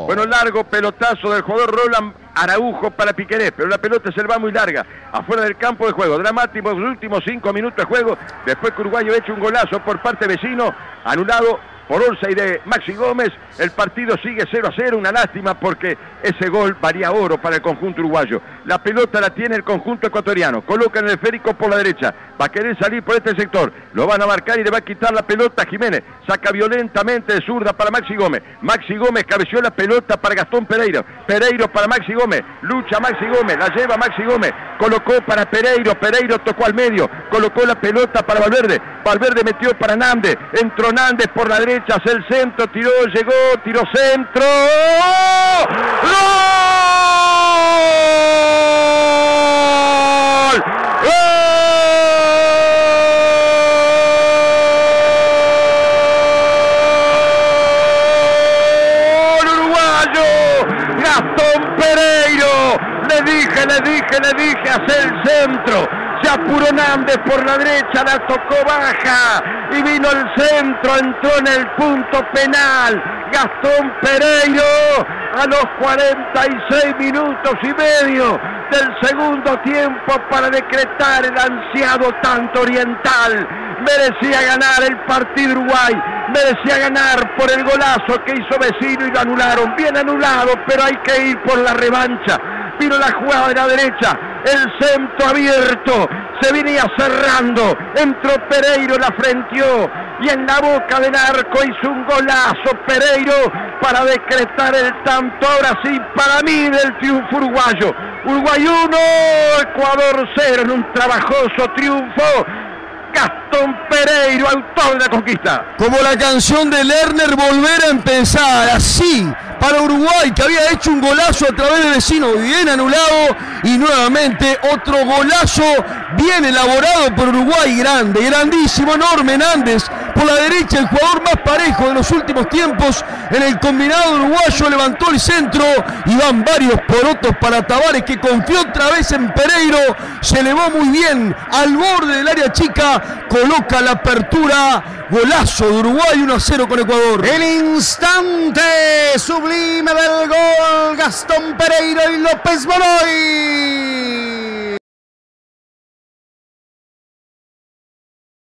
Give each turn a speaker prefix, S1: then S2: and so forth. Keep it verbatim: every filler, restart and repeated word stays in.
S1: Bueno, largo pelotazo del jugador Roland Araujo para Piquerés, pero la pelota se le va muy larga, afuera del campo de juego. Dramático los últimos cinco minutos de juego, después que Uruguayo ha hecho un golazo por parte vecino, anulado por once y de Maxi Gómez. El partido sigue cero a cero, una lástima porque ese gol varía oro para el conjunto uruguayo. La pelota la tiene el conjunto ecuatoriano, coloca en el esférico por la derecha, va a querer salir por este sector, lo van a marcar y le va a quitar la pelota a Jiménez, saca violentamente de zurda para Maxi Gómez, Maxi Gómez cabeció la pelota para Gastón Pereiro, Pereiro para Maxi Gómez, lucha Maxi Gómez, la lleva Maxi Gómez, colocó para Pereiro, Pereiro tocó al medio, colocó la pelota para Valverde, Valverde metió para Nández, entró Nández por la derecha, hacia el centro, tiró, llegó, tiró centro, ¡gol! ¡Gol! ¡Uruguayo! Gastón Pereiro, le dije, le dije, le dije, hacia el centro, se apuró Nández por la derecha, la tocó baja y vino el centro, entró en el punto penal. Gastón Pereiro a los cuarenta y seis minutos y medio del segundo tiempo para decretar el ansiado tanto oriental. Merecía ganar el partido Uruguay, merecía ganar por el golazo que hizo vecino y lo anularon. Bien anulado, pero hay que ir por la revancha. Vino la jugada de la derecha, el centro abierto, se venía cerrando, entró Pereiro, la frenteó y en la boca del arco hizo un golazo Pereiro para decretar el tanto, ahora sí, para mí, del triunfo uruguayo. Uruguay uno, Ecuador cero en un trabajoso triunfo. Gastón Pereiro, autor de la conquista.
S2: Como la canción de Lerner, volver a empezar, así, para Uruguay, que había hecho un golazo a través de vecino, bien anulado, y nuevamente otro golazo bien elaborado por Uruguay, grande, grandísimo, enorme, Nández, por la derecha, el jugador más parejo de los últimos tiempos, en el combinado uruguayo, levantó el centro, y van varios porotos para Tavares, que confió otra vez en Pereiro, se elevó muy bien, al borde del área chica, coloca la apertura, golazo de Uruguay, uno a cero con Ecuador.
S3: El instante sublime del gol, Gastón Pereiro y López Boloy.